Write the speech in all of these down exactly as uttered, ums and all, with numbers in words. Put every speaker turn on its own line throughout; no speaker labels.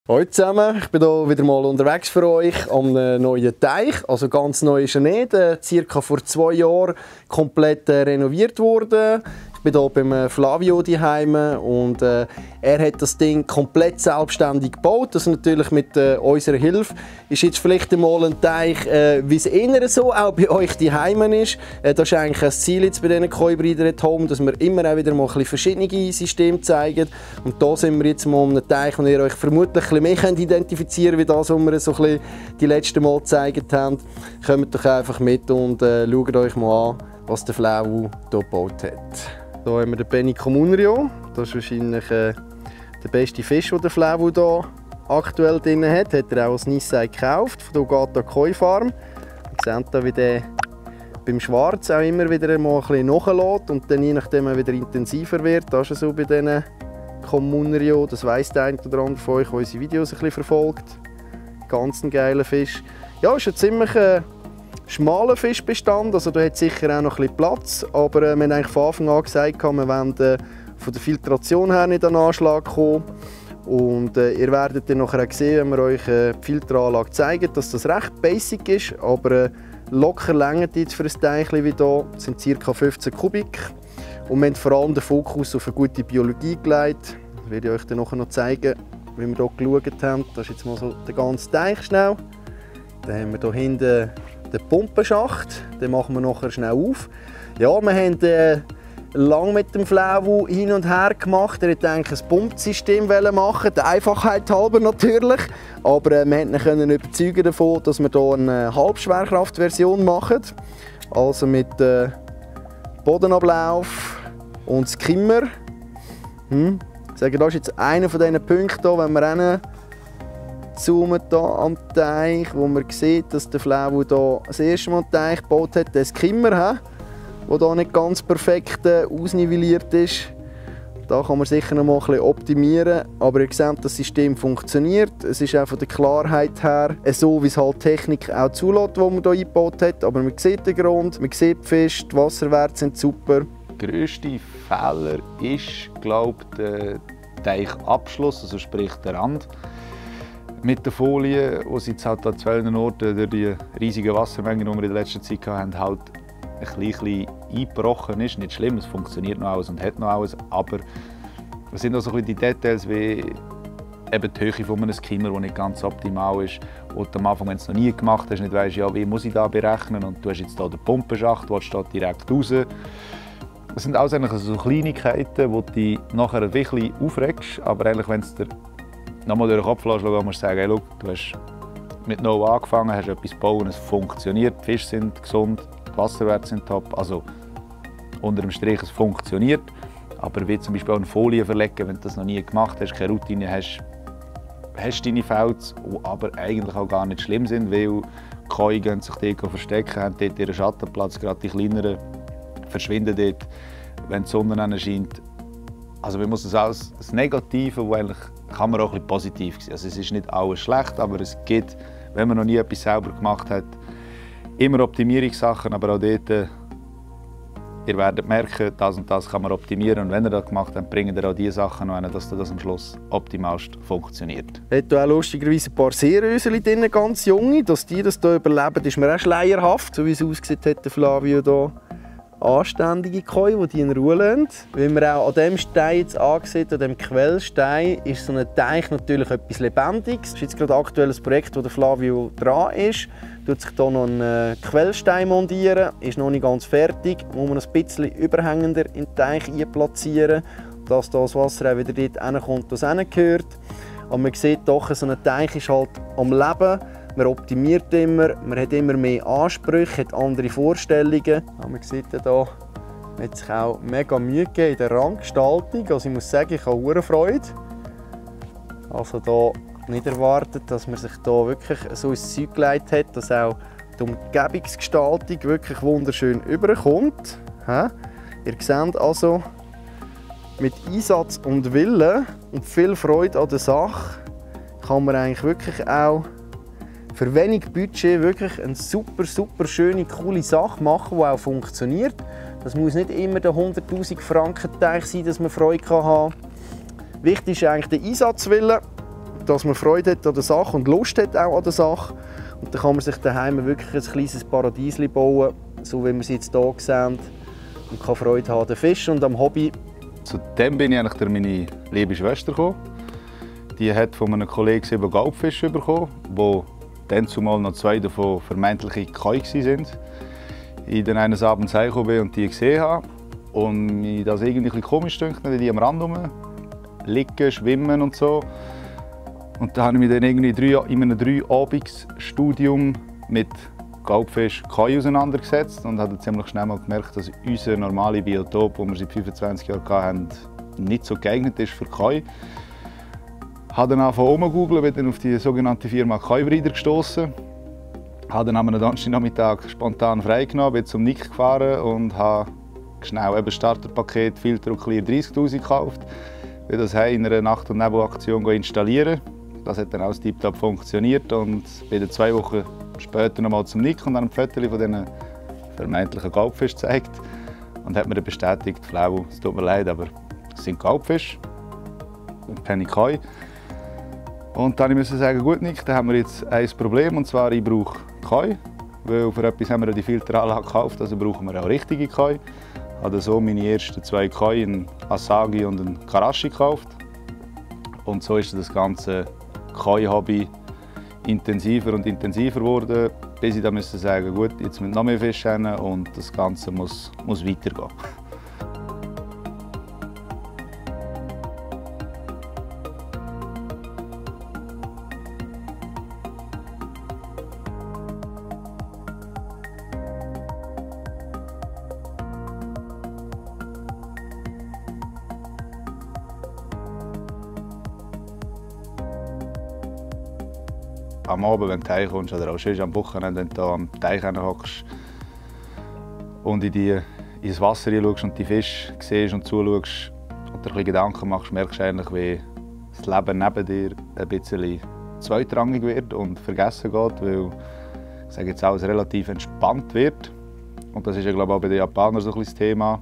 Hallo zusammen, ich bin hier wieder mal unterwegs für euch am neuen Teich. Also ganz neu ist er nicht, äh, circa vor zwei Jahren komplett äh, renoviert worden. Ich bin hier beim Flavio daheim und äh, er hat das Ding komplett selbstständig gebaut. Also natürlich mit äh, unserer Hilfe. Ist jetzt vielleicht einmal ein Teich, äh, wie es eher so auch bei euch daheim ist. Äh, das ist eigentlich das Ziel jetzt bei diesen Koi-Breeder at Home, dass wir immer auch wieder mal ein bisschen verschiedene Systeme zeigen. Und da sind wir jetzt mal an einem Teich, wo ihr euch vermutlich ein bisschen mehr könnt identifizieren könnt, wie das, was wir so ein bisschen die letzten Mal gezeigt haben. Kommt doch einfach mit und äh, schaut euch mal an, was der Flavio hier gebaut hat. Hier haben wir den Benico Munrio. Das ist wahrscheinlich äh, der beste Fisch, den der Flavio hier aktuell drin hat. Hat er auch als Nissei gekauft von der Ogata Koi Farm. Ihr seht hier, wie der beim Schwarz auch immer wieder mal ein bisschen nachlässt und dann je nachdem wieder intensiver wird. Das ist so bei diesen Munrio. Das weiss der eine oder andere von euch, der unsere Videos ein bisschen verfolgt. Ganz ein geiler Fisch. Ja, ist ein ziemlich äh, schmaler Fischbestand, also da hat sicher auch noch ein bisschen Platz, aber äh, wir haben eigentlich von Anfang an gesagt, wir wollen äh, von der Filtration her nicht an den Anschlag kommen. Und äh, ihr werdet dann nachher auch sehen, wenn wir euch äh, die Filteranlage zeigen, dass das recht basic ist, aber äh, locker längert jetzt für ein Teichchen wie hier, das sind ca. fünfzehn Kubik. Und wir haben vor allem den Fokus auf eine gute Biologie gelegt. Das werde ich euch dann nachher noch zeigen, wie wir hier geschaut haben. Das ist jetzt mal so der ganze Teich schnell. Dann haben wir hier hinten den Pumpenschacht, den machen wir nachher schnell auf. Ja, wir haben äh, lange mit dem Flavio hin und her gemacht. Er wollte eigentlich ein Pumpsystem machen, der Einfachheit halber natürlich. Aber äh, wir konnten ihn überzeugen davon, dass wir hier eine Halbschwerkraftversion machen. Also mit äh, Bodenablauf und Skimmer. Hm. Ich sage, das ist jetzt einer von diesen Punkten, wenn wir hin zoomen hier am Teich, wo man sieht, dass der Flavio hier das erste Mal den Teich gebaut hat, den Skimmer, der hier nicht ganz perfekt äh, ausnivelliert ist. Da kann man sicher noch mal ein bisschen optimieren, aber ihr seht, das System funktioniert. Es ist auch von der Klarheit her so, wie es halt die Technik auch zulässt, die man hier eingebaut hat. Aber man sieht den Grund, man sieht die Fische, die Wasserwerte sind super.
Der grösste Fehler ist, glaube ich, der Teichabschluss, also sprich der Rand. Mit der Folie, die sie jetzt halt an zwei Orten durch die riesigen Wassermengen, die wir in der letzten Zeit hatten, halt ein bisschen eingebrochen ist. Nicht schlimm, es funktioniert noch alles und hat noch alles, aber es sind auch so ein bisschen die Details wie eben die Höhe von einem Skimmer, die nicht ganz optimal ist. Und am Anfang, wenn du es noch nie gemacht hast, nicht weißt, ja, wie muss ich da berechnen, und du hast jetzt hier den Pumpenschacht, der steht direkt raus. Das sind alles eigentlich so Kleinigkeiten, die dich nachher ein bisschen aufregst, aber eigentlich, wenn es dir nochmal durch den Kopf lässt, musst du sagen, hey, look, du hast mit Null angefangen, hast etwas gebaut, es funktioniert, die Fische sind gesund, die Wasserwerte sind top, also unter dem Strich, es funktioniert. Aber wie zum Beispiel auch eine Folie verlegen, wenn du das noch nie gemacht hast, keine Routine hast, hast du deine Fels, die aber eigentlich auch gar nicht schlimm sind, weil die Koi gehen sich dort verstecken, haben dort ihren Schattenplatz, gerade die kleineren verschwinden dort, wenn die Sonne scheint. Also man muss das alles, das Negative, wo eigentlich kann man auch ein bisschen positiv sein. Also es ist nicht alles schlecht, aber es gibt, wenn man noch nie etwas selber gemacht hat, immer Optimierungssachen, aber auch dort, äh, ihr werdet merken, das und das kann man optimieren, und wenn ihr das gemacht habt, bringt ihr auch diese Sachen noch hin, dass das am Schluss optimalst funktioniert.
Es hat auch lustigerweise ein paar Seeröseli drin, ganz junge. Dass die das hier überleben, ist mir auch schleierhaft, so wie es aussieht hat der Flavio hier. Anständige Koi, die die in Ruhe lassen. Wie man auch an diesem Stein jetzt ansieht, an diesem Quellstein, ist so ein Teich natürlich etwas Lebendiges. Das ist jetzt gerade aktuell ein Projekt, wo der Flavio dran ist. Tut sich hier noch einen Quellstein montieren, ist noch nicht ganz fertig. Muss man ein bisschen überhängender in den Teich einplatzieren, dass das Wasser auch wieder dort hinkommt, wo es hingehört. Aber man sieht doch, so ein Teich ist halt am Leben. Man optimiert immer, man hat immer mehr Ansprüche, hat andere Vorstellungen. Ja, man sieht ja hier, man hat sich auch mega Mühe gegeben in der Randgestaltung. Also ich muss sagen, ich habe große Freude. Also hier nicht erwartet, dass man sich hier wirklich so ins Zeug gelegt hat, dass auch die Umgebungsgestaltung wirklich wunderschön überkommt. Ihr seht also, mit Einsatz und Willen und viel Freude an der Sache kann man eigentlich wirklich auch für wenig Budget wirklich eine super, super schöne, coole Sache machen, die auch funktioniert. Das muss nicht immer der hunderttausend Franken Teich sein, dass man Freude haben kann. Wichtig ist eigentlich der Einsatzwille. dass man Freude hat an der Sache und Lust hat auch an der Sache. Und dann kann man sich daheim wirklich ein kleines Paradies bauen, so wie wir es jetzt hier sehen. Und kann Freude haben an den Fisch und am Hobby.
Zu dem bin ich eigentlich durch meine liebe Schwester gekommen. Die hat von einem Kollegen sieben Gaubfische bekommen, wo dann zumal noch zwei davon vermeintliche Koi waren. Ich dann eines Abends heimgekommen bin und die gesehen habe. Und mir das irgendwie ein komisch dünkt, die am Rand rum liegen, schwimmen und so. Und da habe ich mich dann irgendwie drei, in einem Drei-Abends-Studium mit Gaubfisch Koi auseinandergesetzt und habe ziemlich schnell mal gemerkt, dass unser normales Biotop, das wir seit fünfundzwanzig Jahren hatten, nicht so geeignet ist für Koi. Ich habe dann angefangen zu googeln, bin dann auf die sogenannte Firma Koi Breeder gestoßen. Habe dann am Donnerstagnachmittag spontan freigenommen, bin zum Nick gefahren und habe schnell eben Starterpaket, Filter und Clear dreißigtausend gekauft. Ich das in einer Nacht- und Nebelaktion installieren. Das hat dann auch tiptop funktioniert und bin dann zwei Wochen später noch mal zum Nick und dann ein Foto von diesen vermeintlichen Gaubfischen gezeigt und hat mir dann bestätigt, Flau, es tut mir leid, aber es sind Gaubfische und keine Koi. Und dann musste ich sagen, gut Nick, dann haben wir jetzt ein Problem, und zwar ich brauche Koi, weil für etwas haben wir die Filteranlage gekauft, also brauchen wir auch richtige Koi. Ich habe so meine ersten zwei Koi, einen Asagi und einen Karashi gekauft. Und so ist das ganze Koi-Hobby intensiver und intensiver geworden, bis ich dann musste sagen, gut, jetzt müssen noch mehr Fische hin und das Ganze muss, muss weitergehen. Am Abend, wenn du heimkommst oder auch schon am Wochenende, wenn du am Teich hockst und in, die, in das Wasser schaust und die Fische siehst und zuschaust und dir ein Gedanken machst, merkst du eigentlich, wie das Leben neben dir ein bisschen zweitrangig wird und vergessen geht, weil ich sage jetzt alles relativ entspannt wird. Und das ist ja, glaube ich, auch bei den Japanern so ein bisschen das Thema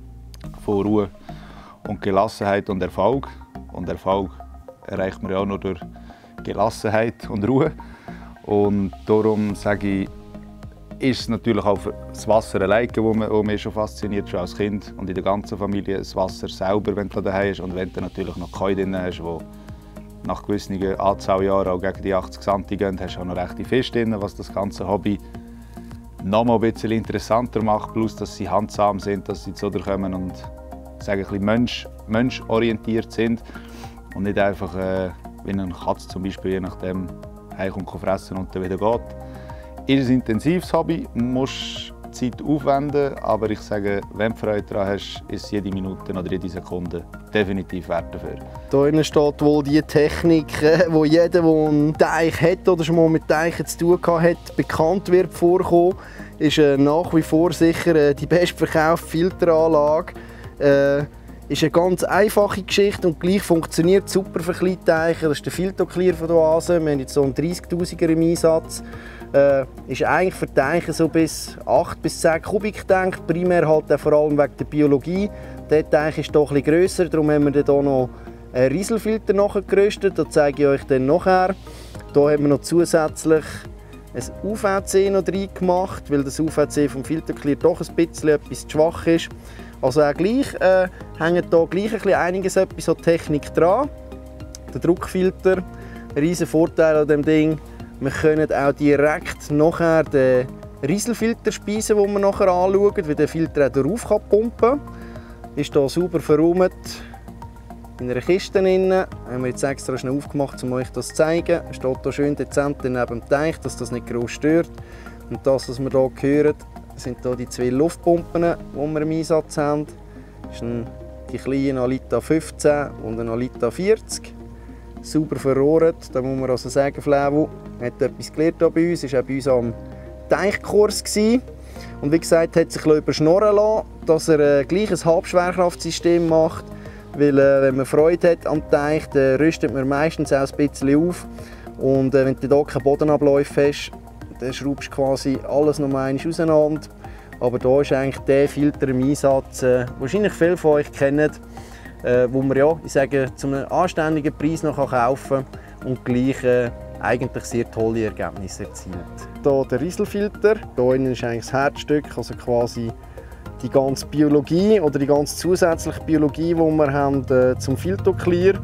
von Ruhe und Gelassenheit und Erfolg. Und Erfolg erreicht man ja auch nur durch Gelassenheit und Ruhe. Und darum sage ich, ist es natürlich auch das Wasser alleine, das mich schon fasziniert, schon als Kind und in der ganzen Familie. Das Wasser selber, wenn du daheim bist und wenn du natürlich noch Koi drin hast, wo nach gewissen Anzahl Jahren auch gegen die achtzig Santi gehen, hast du auch noch rechte Fische drin, was das ganze Hobby noch mal ein bisschen interessanter macht, plus dass sie handsam sind, dass sie zu dir kommen und sage, ein bisschen mensch, menschorientiert sind und nicht einfach äh, wie eine Katze zum Beispiel, je nachdem, heimkommt, fressen und dann wieder geht. Ist ein intensives Hobby, musst Zeit aufwenden, aber ich sage, wenn du Freude daran hast, ist jede Minute oder jede Sekunde definitiv wert dafür.
Hier steht wohl die Technik, die jeder, der einen Teich hat oder schon mal mit Teichen zu tun hat, bekannt wird vorkommen. Ist äh, nach wie vor sicher äh, die bestverkaufte Filteranlage. Äh, ist eine ganz einfache Geschichte und gleich funktioniert super für kleine Teiche. Das ist der Filtoclear von der Oase. Wir haben jetzt so einen dreißigtausiger im Einsatz. Äh, ist eigentlich für Teiche so bis acht bis zehn Kubik gedacht. Primär halt auch vor allem wegen der Biologie. Der Teich ist doch etwas grösser, darum haben wir hier noch einen Rieselfilter nachgerüstet. Das zeige ich euch dann nachher. Hier haben wir noch zusätzlich ein U V C noch rein gemacht, weil das U V C vom Filtoclear doch ein bisschen etwas zu schwach ist. Also auch gleich äh, hängt hier gleich ein bisschen einiges etwas an Technik dran. Der Druckfilter, ein riesen Vorteil an dem Ding. Wir können auch direkt nachher den Rieselfilter speisen, den wir nachher anschauen, weil der Filter auch darauf pumpen kann. Ist hier sauber verräumt in einer Kiste drin. Haben wir jetzt extra schnell aufgemacht, um euch das zu zeigen. Steht hier schön dezent neben dem Teich, dass das nicht groß stört. Und das, was wir hier hören, sind hier die zwei Luftpumpen, die wir im Einsatz haben. Das ist die kleine Alita fünfzehn und eine Alita vierzig. Sauber verrohrt. Da muss man also sagen, Flau hat etwas gelernt bei uns. Er war auch bei uns am Teichkurs. Und wie gesagt, hat sich überschnorren lassen, dass er äh, gleich ein Halbschwerkraftsystem macht. Weil äh, wenn man Freude hat am Teich, dann rüstet man meistens auch ein bisschen auf. Und äh, wenn du hier keine Bodenabläufe hast, dann schraubst du quasi alles noch einmal auseinander. Aber hier ist eigentlich der Filter im Einsatz, äh, wahrscheinlich viele von euch kennen, äh, wo man ja, ich sage, zu einem anständigen Preis noch kaufen kann. und gleich äh, eigentlich sehr tolle Ergebnisse erzielt. Hier der Rieselfilter. Hier innen ist eigentlich das Herzstück, also quasi die ganze Biologie oder die ganze zusätzliche Biologie, die wir haben äh, zum Filtoclear.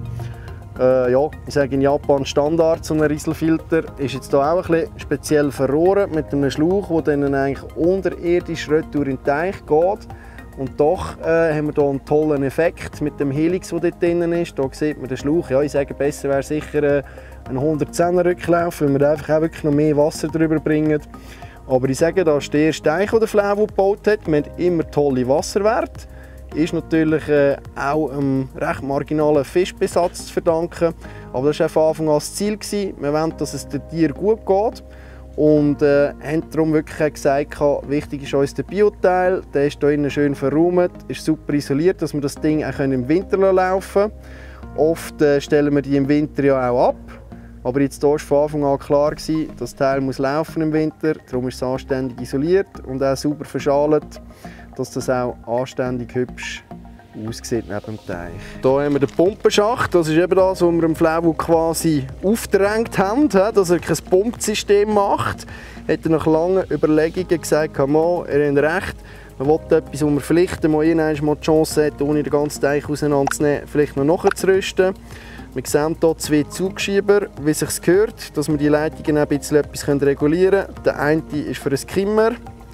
Äh, ja, ich sage in Japan Standard so ein Rieselfilter. Ist jetzt hier auch ein bisschen speziell verrohrt mit einem Schlauch, der dann eigentlich unterirdisch retour in den Teich geht. Und doch äh, haben wir hier einen tollen Effekt mit dem Helix, der dort drin ist. Hier sieht man den Schlauch. Ja, ich sage, besser wäre sicher äh, ein hundertzehner Rücklauf, weil wir einfach auch wirklich noch mehr Wasser drüber bringen. Aber ich sage, das ist der erste Teich, den der Flavu gebaut hat. Wir haben immer tolle Wasserwerte. Ist natürlich äh, auch einem recht marginalen Fischbesatz zu verdanken. Aber das war von Anfang an das Ziel. Wir wollen, dass es den Tieren gut geht. Und äh, haben darum wirklich gesagt, wichtig ist uns der Bioteil. Der ist hier innen schön verräumt, ist super isoliert, dass wir das Ding auch im Winter laufen können. Oft äh, stellen wir die im Winter ja auch ab. Aber jetzt war von Anfang an klar, dass das Teil muss laufen im Winter. Darum ist es anständig isoliert und auch sauber verschalt, dass das auch anständig hübsch aussieht neben dem Teich. Hier haben wir den Pumpenschacht. Das ist eben das, was wir dem Flavu quasi aufgedrängt haben, dass er kein Pumpsystem macht. Hat er nach langen Überlegungen gesagt, er hat recht. Man will etwas, wo man vielleicht mal irgendwann die Chance hat, ohne den ganzen Teich auseinanderzunehmen, vielleicht noch nachzurüsten. Wir sehen hier zwei Zugschieber, wie es sich gehört, dass wir die Leitungen ein bisschen etwas regulieren können. Der eine ist für einen Skimmer,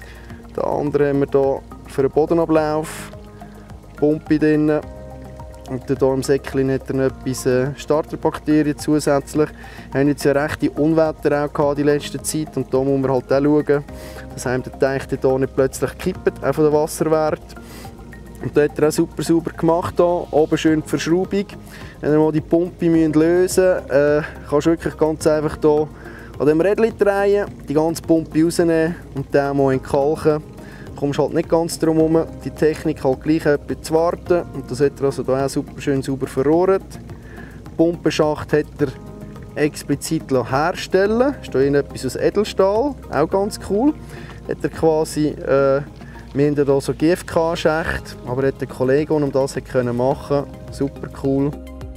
der andere haben wir hier für einen Bodenablauf. Pumpe drin. Und hier im Säckchen hat er noch etwas äh, Starterbakterien zusätzlich. Wir haben jetzt ja rechte Unwetter auch gehabt die letzte Zeit und da muss man halt auch schauen, dass einem der Teich hier nicht plötzlich kippt, auch von den Wasserwert. Und da hat er auch super sauber gemacht. Hier. Oben schön die Verschraubung. Wenn wir mal die Pumpe lösen müssen, äh, kannst du wirklich ganz einfach hier an dem Rädchen drehen, die ganze Pumpe rausnehmen und dann mal entkalken. Du kommst halt nicht ganz drum herum, die Technik halt gleich etwas zu warten. Und das hat er also hier auch super schön sauber verrohrt. Den Pumpenschacht hat er explizit herstellen lassen. Das ist hier etwas aus Edelstahl, auch ganz cool. Hat er quasi, äh, wir haben hier so G F K-Schächte, aber hat der Kollege, der das machen konnte, super cool.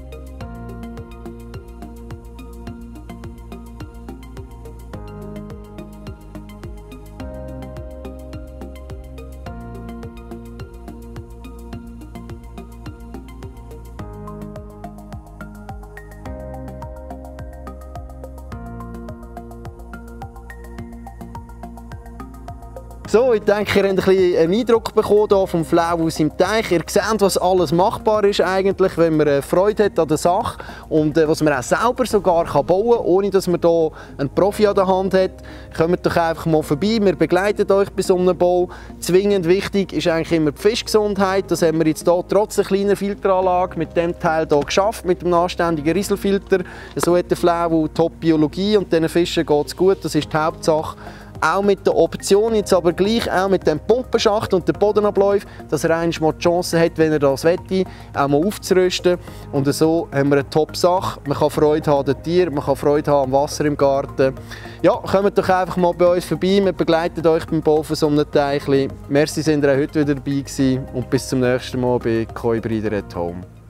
So, ich denke, ihr habt ein bisschen einen Eindruck bekommen vom Flavu aus dem Teich. Ihr seht, was alles machbar ist eigentlich, wenn man Freude hat an der Sache und äh, was man auch selber sogar kann bauen kann, ohne dass man hier einen Profi an der Hand hat. Kommt doch einfach mal vorbei, wir begleiten euch bei so einem Bau. Zwingend wichtig ist eigentlich immer die Fischgesundheit. Das haben wir jetzt hier trotz einer kleinen Filteranlage mit dem Teil hier geschafft, mit dem anständigen Rieselfilter. So hat der Flavu Top-Biologie und diesen Fischen geht es gut, das ist die Hauptsache. Auch mit der Option, jetzt aber gleich auch mit dem Pumpenschacht und den Bodenabläufen, dass er einmal mal die Chance hat, wenn er das möchte, auch mal aufzurüsten. Und so haben wir eine Top-Sache. Man kann Freude haben an den Tieren, man kann Freude haben am Wasser im Garten. Ja, kommt doch einfach mal bei uns vorbei, wir begleiten euch beim Bau von so einem Teichli. Merci, sind ihr auch heute wieder dabei gewesen und bis zum nächsten Mal bei Koi Breeder at Home.